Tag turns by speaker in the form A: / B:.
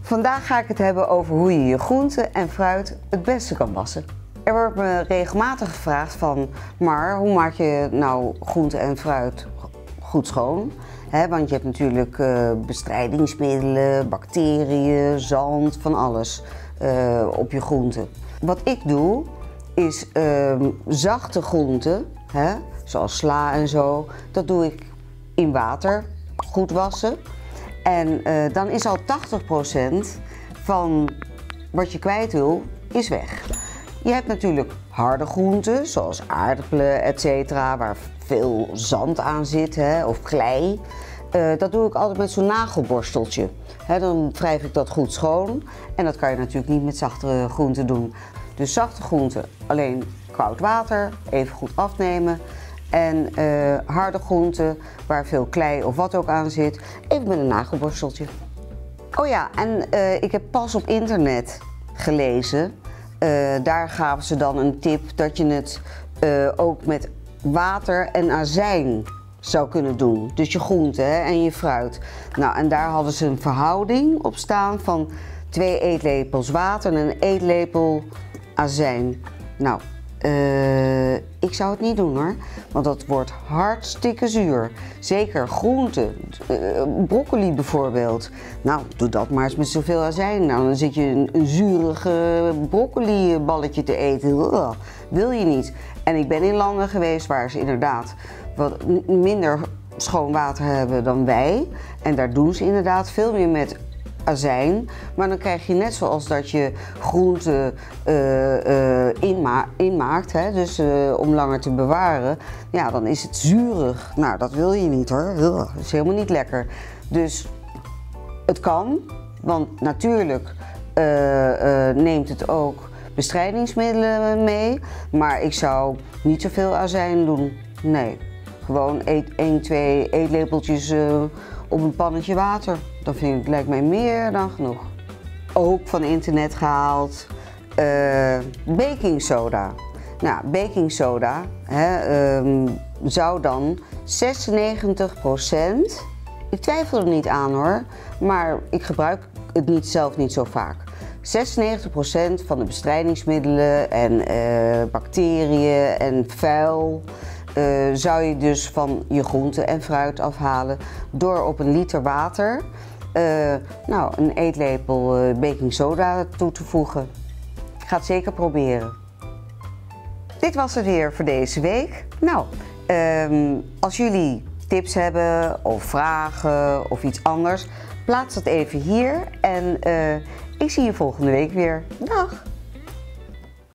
A: Vandaag ga ik het hebben over hoe je je groente en fruit het beste kan wassen. Er wordt me regelmatig gevraagd van, maar hoe maak je nou groente en fruit goed schoon? Want je hebt natuurlijk bestrijdingsmiddelen, bacteriën, zand, van alles op je groente. Wat ik doe is zachte groenten, zoals sla en zo, dat doe ik in water goed wassen. En dan is al 80% van wat je kwijt wil, is weg. Je hebt natuurlijk harde groenten, zoals aardappelen, etc., waar veel zand aan zit, of klei. Dat doe ik altijd met zo'n nagelborsteltje. Dan wrijf ik dat goed schoon. En dat kan je natuurlijk niet met zachte groenten doen. Dus zachte groenten, alleen koud water, even goed afnemen. En harde groenten, waar veel klei of wat ook aan zit, even met een nagelborsteltje. Oh ja, en ik heb pas op internet gelezen. Daar gaven ze dan een tip dat je het ook met water en azijn zou kunnen doen. Dus je groente en je fruit. Nou, en daar hadden ze een verhouding op staan van 2 eetlepels water en 1 eetlepel azijn. Nou, ik zou het niet doen hoor, want dat wordt hartstikke zuur. Zeker groenten, broccoli bijvoorbeeld. Nou, doe dat maar eens met zoveel azijn. Nou, dan zit je een zurige broccoliballetje te eten. Ugh, wil je niet. En ik ben in landen geweest waar ze inderdaad wat minder schoon water hebben dan wij. En daar doen ze inderdaad veel meer met azijn, maar dan krijg je net zoals dat je groenten inmaakt, dus om langer te bewaren, ja, dan is het zuurig. Nou, dat wil je niet hoor, dat is helemaal niet lekker. Dus het kan, want natuurlijk neemt het ook bestrijdingsmiddelen mee, maar ik zou niet zoveel azijn doen, nee. Gewoon 1, 2 eetlepeltjes op een pannetje water. Dat lijkt mij meer dan genoeg. Ook van internet gehaald. Baking soda. Nou, baking soda zou dan 96%, ik twijfel er niet aan hoor, maar ik gebruik het zelf niet zo vaak. 96% van de bestrijdingsmiddelen en bacteriën en vuil zou je dus van je groente en fruit afhalen door op een liter water een eetlepel baking soda toe te voegen. Ik ga het zeker proberen. Dit was het weer voor deze week. Nou, als jullie tips hebben of vragen of iets anders, plaats dat even hier en ik zie je volgende week weer. Dag!